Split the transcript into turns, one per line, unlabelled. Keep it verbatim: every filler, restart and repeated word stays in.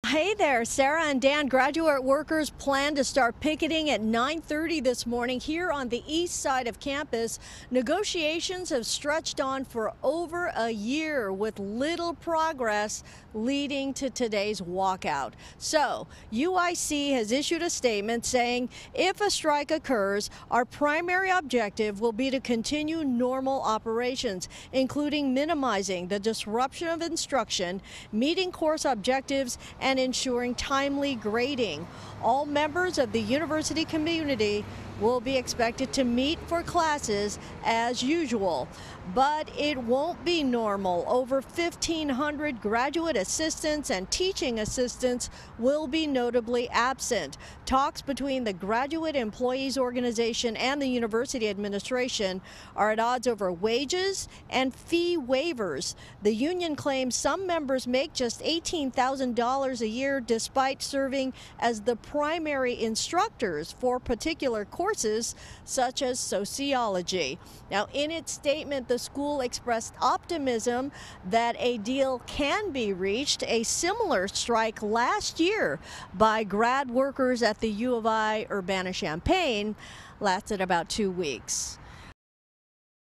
Hey there, Sarah and Dan. Graduate workers plan to start picketing at nine thirty this morning here on the east side of campus. Negotiations have stretched on for over a year with little progress leading to today's walkout. So, U I C has issued a statement saying if a strike occurs, our primary objective will be to continue normal operations, including minimizing the disruption of instruction, meeting course objectives, and and ensuring timely grading. All members of the university community will be expected to meet for classes as usual, but it won't be normal. Over fifteen hundred graduate assistants and teaching assistants will be notably absent. Talks between the Graduate Employees Organization and the university administration are at odds over wages and fee waivers. The union claims some members make just eighteen thousand dollars a year despite serving as the primary instructors for particular courses such as sociology. Now, in its statement, the school expressed optimism that a deal can be reached. A similar strike last year by grad workers at the U of I Urbana-Champaign lasted about two weeks.